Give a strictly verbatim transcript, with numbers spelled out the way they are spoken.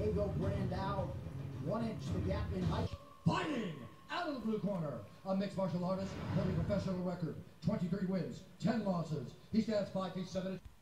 They go brand out. One inch the gap in height. Fighting out of the blue corner, a mixed martial artist holding a professional record, twenty-three wins, ten losses. He stands five feet seven inches.